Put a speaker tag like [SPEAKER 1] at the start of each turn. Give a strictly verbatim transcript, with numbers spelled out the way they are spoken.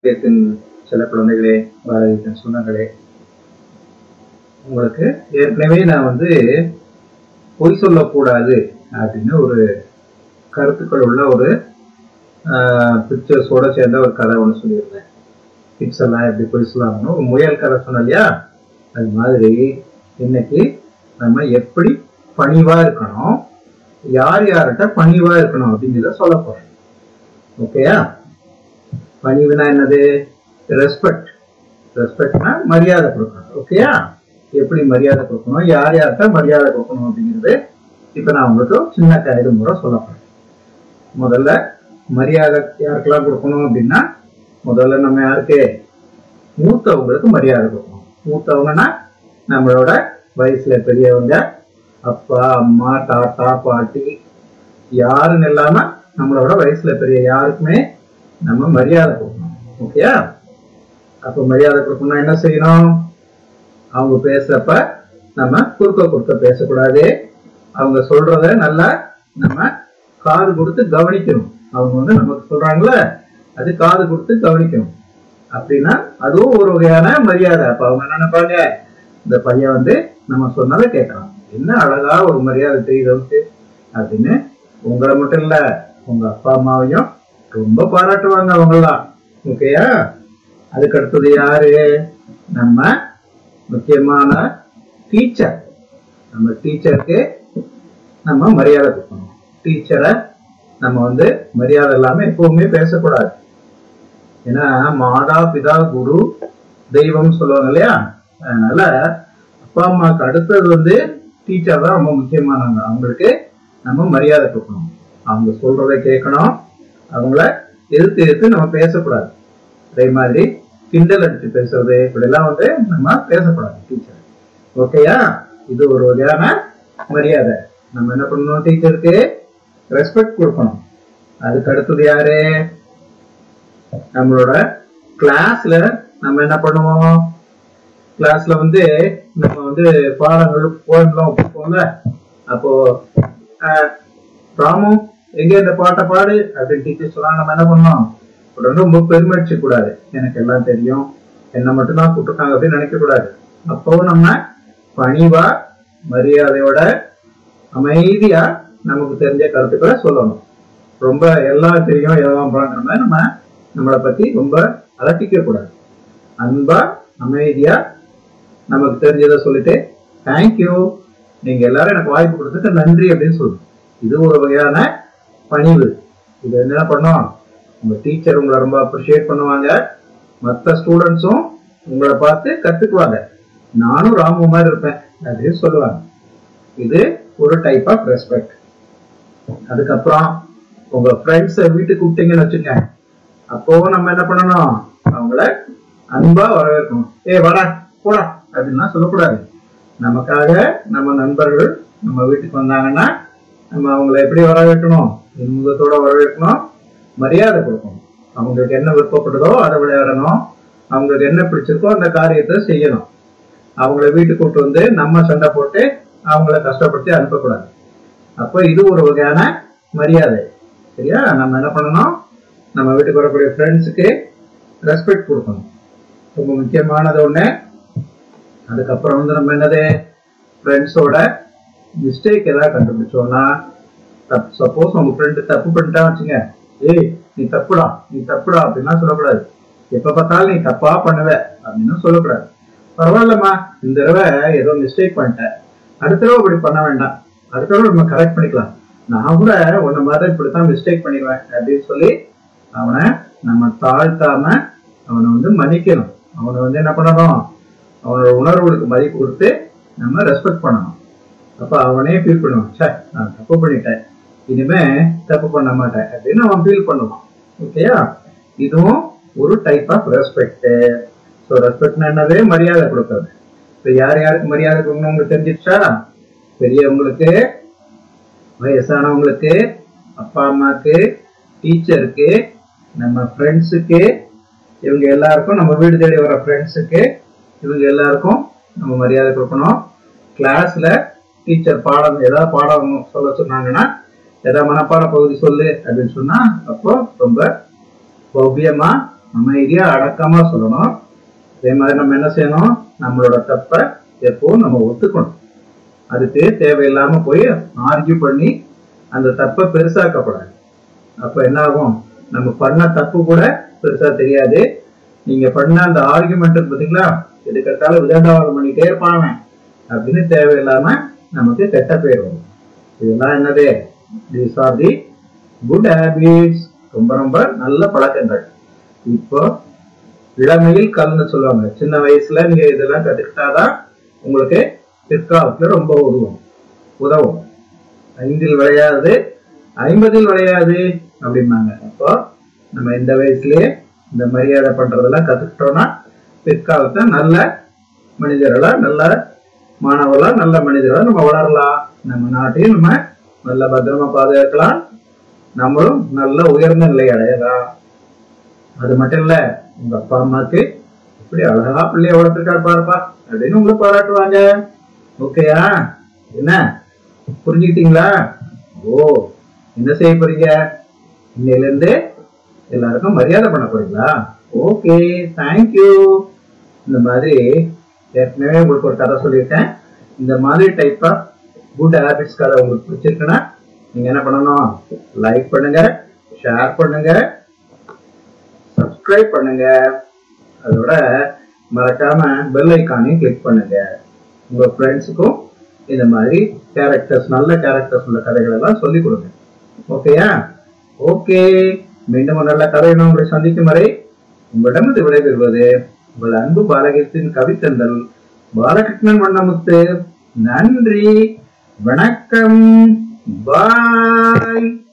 [SPEAKER 1] சில குழந்தைகளே, பாரதியின் சொந்தங்களே, உங்களுக்கு ஏற்கனவே நான் வந்து பொய் சொல்லக்கூடாது அப்படின்னு ஒரு கருத்துக்கள் உள்ள ஒரு பிக்சர்ஸோட சேர்ந்த ஒரு கதை ஒன்று சொல்லியிருந்தேன். கிட்ஸ் எல்லாம் எப்படி பொய் சொல்லலாம்னு ஒரு முயல் கதை சொன்னேன் இல்லையா? அது மாதிரி இன்னைக்கு நம்ம எப்படி பணிவா இருக்கணும், யார் யார்கிட்ட பணிவா இருக்கணும் அப்படிங்கிறத சொல்ல போறேன். ஓகேயா? பணிவுனா என்னது? ரெஸ்பெக்ட். ரெஸ்பெக்ட்னா மரியாதை கொடுக்கணும். ஓகேயா? எப்படி மரியாதை கொடுக்கணும், யார் யார்கிட்ட மரியாதை கொடுக்கணும் அப்படிங்கிறது இப்ப நான் உங்களுக்கு சின்ன கயிறு முறை சொல்ல போறேன். முதல்ல மரியாதை யாருக்கெல்லாம் கொடுக்கணும் அப்படின்னா, முதல்ல நம்ம யாருக்கு? மூத்தவங்களுக்கு மரியாதை கொடுக்கணும். மூத்தவங்கன்னா நம்மளோட வயசுல பெரியவங்க, அப்பா அம்மா தாத்தா பாட்டி, யாருன்னு இல்லாம நம்மளோட வயசுல பெரிய யாருக்குமே நம்ம மரியாதை கொடுக்கணும். ஓகேயா? அப்ப மரியாதை கொடுக்கணும்னா என்ன செய்யணும்? அவங்க பேசுறப்ப நம்ம குறுக்க குறுக்க பேசக்கூடாது. அவங்க சொல்றத நல்லா நம்ம காது கொடுத்து கவனிக்கணும். அவங்க வந்து நமக்கு சொல்றாங்களே, அது காது கொடுத்து கவனிக்கணும். அப்படின்னா அதுவும் ஒரு வகையான மரியாதை. அப்ப அவங்க என்ன நினைப்பாங்க? இந்த பையன் வந்து நம்ம சொன்னதை கேட்கலாம், என்ன அழகா ஒரு மரியாதை தெரியுது அப்படின்னு. உங்களை மட்டும் இல்ல, உங்க அப்பா அம்மாவையும் ரொம்ப பாராட்டுவாங்க அவங்கெல்லாம். ஓகேயா? அதுக்கு அடுத்தது யாரு? நம்ம முக்கியமான டீச்சர். நம்ம டீச்சருக்கு நம்ம மரியாதை கொடுக்கணும். டீச்சரை நம்ம வந்து மரியாதை இல்லாம எப்பவுமே பேசக்கூடாது. ஏன்னா மாதா பிதா குரு தெய்வம் சொல்லுவாங்க இல்லையா? அதனால அப்பா அம்மாவுக்கு அடுத்தது வந்து டீச்சர் தான் ரொம்ப முக்கியமானவங்க. அவங்களுக்கு நம்ம மரியாதை கொடுக்கணும். அவங்க சொல்றதை கேட்கணும். அவங்கள எதிர்த்து எதிர்த்து நம்ம பேசக்கூடாது. அதே மாதிரி கிண்டல் அடிச்சு பேசுறது, இப்படி எல்லாம் வந்து நம்ம பேசக்கூடாது டீச்சர். ஓகேயா? இது ஒரு வகையான மரியாதை. நம்ம என்ன பண்ணணும்? டீச்சருக்கு ரெஸ்பெக்ட் கொடுக்கணும். அதுக்கு அடுத்தது யாரு? நம்மளோட கிளாஸ்ல நம்ம என்ன பண்ணுவோம்? கிளாஸ்ல வந்து நம்ம வந்து பாடங்கள் போயம்லாம் ஒப்புப்போம்ல. அப்போ ராமு எங்க இந்த பாட்டை பாடு அப்படின்னு டீச்சர் சொன்னா நம்ம என்ன பண்ணோம்? உடனே ரொம்ப பெருமைச்சு கூடாது. எனக்கு எல்லாம் தெரியும், என்ன மட்டும்தான் கூப்பிட்டுருக்காங்க அப்படின்னு நினைக்க கூடாது. அப்போ நம்ம பணிவா மரியாதையோட அமைதியா நமக்கு தெரிஞ்ச கருத்துக்களை சொல்லணும். ரொம்ப எல்லாம் தெரியும் எல்லாம் பண்ற மாதிரி நம்ம நம்மளை பத்தி ரொம்ப அலட்டிக்க கூடாது. அன்பா அமைதியா நமக்கு தெரிஞ்சதை சொல்லிட்டு தேங்க்யூ, நீங்க எல்லாரும் எனக்கு வாய்ப்பு கொடுத்துட்டு நன்றி அப்படின்னு சொல்லணும். இது ஒரு வகையான பணிவு. இது என்ன பண்ணோம்? உங்க டீச்சர் உங்களை ரொம்ப அப்ரிஷியேட் பண்ணுவாங்க. மற்ற ஸ்டூடெண்ட்ஸும் உங்களை பார்த்து கத்துக்குவாங்க. நானும் ராமு மாதிரி இருப்பேன் அப்படின்னு சொல்லுவாங்க. இது ஒரு டைப் ஆஃப் ரெஸ்பெக்ட். அதுக்கப்புறம் உங்க ஃப்ரெண்ட்ஸ் வீட்டுக்கு கூப்பிட்டீங்கன்னு வச்சுங்க, அப்போ நம்ம என்ன பண்ணணும்? அவங்கள அன்பா வரவேற்கணும். ஏ வரா போடா அப்படின்லாம் சொல்லக்கூடாது. நமக்காக நம்ம நண்பர்கள் நம்ம வீட்டுக்கு வந்தாங்கன்னா நம்ம அவங்கள எப்படி வரவேற்கணும்? இன்முகத்தோட வரவேற்கணும், மரியாதை கொடுக்கணும். அவங்களுக்கு என்ன விருப்பப்படுதோ அதை விளையாடணும். அவங்களுக்கு என்ன பிடிச்சிருக்கோ அந்த காரியத்தை செய்யணும். அவங்கள வீட்டுக்கு கூப்பிட்டு வந்து நம்ம சண்டை போட்டு அவங்கள கஷ்டப்படுத்தி அனுப்பக்கூடாது. அப்போ இது ஒரு வகையான மரியாதை. சரியா? நம்ம என்ன பண்ணணும்? நம்ம வீட்டுக்கு வரக்கூடிய ஃப்ரெண்ட்ஸுக்கு ரெஸ்பெக்ட் கொடுக்கணும். ரொம்ப முக்கியமானது ஒண்ணு. அதுக்கப்புறம் வந்து நம்ம என்னது? ஃப்ரெண்ட்ஸோட மிஸ்டேக் ஏதாவது கண்டுபிடிச்சோம்னா, சப்போஸ் உங்க ஃப்ரெண்டு தப்பு பண்ணிட்டா வச்சுங்க, ஏய் நீ தப்புடா நீ தப்புடா அப்படின்லாம் சொல்லக்கூடாது. எப்ப பார்த்தாலும் நீ தப்பா பண்ணுவ அப்படின்னு சொல்லக்கூடாது. பரவாயில்லம்மா, இந்த தடவை ஏதோ மிஸ்டேக் பண்ணிட்டேன், அடுத்த தடவை இப்படி பண்ண வேண்டாம், அடுத்த தடவை நம்ம கரெக்ட் பண்ணிக்கலாம், நான் கூட உன்ன மாதிரி இப்படித்தான் மிஸ்டேக் பண்ணிடுவேன் அப்படின்னு சொல்லி அவனை நம்ம தாழ்த்தாம அவனை வந்து மன்னிக்கணும். அவனை வந்து என்ன பண்ணணும்? அவனோட உணர்வுகளுக்கு மதிப்பு கொடுத்து நம்ம ரெஸ்பெக்ட் பண்ணணும். அப்ப அவனே ஃபீல் பண்ணுவான், சே நான் தப்பு பண்ணிட்டேன், இனிமே தப்பு பண்ண மாட்டேன் அப்படின்னு அவன் ஃபீல் பண்ணுவான். ஓகேயா? இதுவும் ஒரு டைப் ஆஃப் ரெஸ்பெக்ட். ஸோ ரெஸ்பெக்ட்னா என்னது? மரியாதை கொடுக்கறது. இப்போ யார் யாருக்கு மரியாதை கொடுக்கணும் உங்களுக்கு தெரிஞ்சிடுச்சா? பெரியவங்களுக்கு, வயசானவங்களுக்கு, அப்பா அம்மாக்கு, டீச்சருக்கு, நம்ம ஃப்ரெண்ட்ஸுக்கு, இவங்க எல்லாருக்கும், நம்ம வீடு தேடி வர ஃப்ரெண்ட்ஸுக்கு, இவங்க எல்லாருக்கும் நம்ம மரியாதை கொடுக்கணும். கிளாஸ்ல டீச்சர் பாடம் ஏதாவது பாடம் சொல்ல சொன்னாங்கன்னா, ஏதாவது மனப்பாட பகுதி சொல்லு அப்படின்னு சொன்னா அப்போ ரொம்ப பவ்யமா அமைதியா அடக்கமா சொல்லணும். அதே மாதிரி நம்ம என்ன செய்யணும், நம்மளோட தப்ப எப்பவும் நம்ம ஒத்துக்கணும். அதுக்கு தேவையில்லாம போய் ஆர்கியூ பண்ணி அந்த தப்பை பெருசாக்கப்படாது. அப்ப என்ன ஆகும், நம்ம பண்ண தப்பு கூட பெருசா தெரியாது. நீங்க பண்ண அந்த ஆர்கியூமெண்ட் பாத்தீங்களா, எதுக்கெடுத்தாலும் விதண்டாவாதம் பண்ணிட்டே இருப்பாங்க அப்படின்னு தேவையில்லாம நமக்கு கெட்ட பேர் வரும். இதெல்லாம் என்னது, these are the good habits, ரொம்ப ரொம்ப நல்ல பழக்கங்கள். இப்போ இளமையில் கல்னு சொல்லுவாங்க. சின்ன வயசுல நீங்க இதெல்லாம் கத்துக்கிட்டாதான் உங்களுக்கு பிற்காலத்துல ரொம்ப உதவும் உதவும் ஐந்தில் விளையாது ஐம்பதில் விளையாது அப்படின்னாங்க. அப்போ நம்ம இந்த வயசுலயே இந்த மரியாதை பண்றதெல்லாம் கத்துக்கிட்டோம்னா பிற்காலத்துல நல்ல மனிதர்களா, நல்ல மாணவர்களா, நல்ல மனிதர்களா நம்ம வளரலாம். நம்ம நாட்டையும் நம்ம நல்ல பத்திரமா பாதுகாக்கலாம். நம்மளும் நல்ல உயர்ந்த நிலை அடையலாம். அது மட்டும் இல்ல, உங்க அப்பா அம்மாக்கு இப்படி அழகா பிள்ளைய வளர்த்துருக்காரு பாருப்பா அப்படின்னு உங்களை பாராட்டுவாங்க. ஓகேயா? என்ன புரிஞ்சுக்கிட்டீங்களா? ஓ, என்ன செய்ய போறீங்க, இன்னையில இருந்து எல்லாருக்கும் மரியாதை பண்ண போறீங்களா? Okay, thank you. இந்த மாதிரி ஏற்கனவே உங்களுக்கு ஒரு கதை சொல்லியிருக்கேன். இந்த மாதிரி டைப் ஆஃப் குட் ஹேபிட்ஸ் கதை உங்களுக்கு பிடிச்சிருக்குன்னா நீங்க என்ன பண்ணணும், லைக் பண்ணுங்க, ஷேர் பண்ணுங்க, சப்ஸ்கிரைப் பண்ணுங்க. அதோட மறக்காம பெல் ஐக்கானையும் கிளிக் பண்ணுங்க. உங்க ஃப்ரெண்ட்ஸுக்கும் இந்த மாதிரி கேரக்டர்ஸ், நல்ல கேரக்டர்ஸ் உள்ள கதைகள் எல்லாம் சொல்லிக் கொடுங்க. ஓகேயா? ஓகே, மீண்டும் ஒரு நல்ல கதையுடன் உங்களை சந்திக்கும் வரை உங்களிடமிருந்து விடைபெறுவது உங்கள் அன்பு பாலகத்தின் கவித்தந்தல் பாலகிருஷ்ணன் வண்ணமுத்து. நன்றி, வணக்கம், பாய்.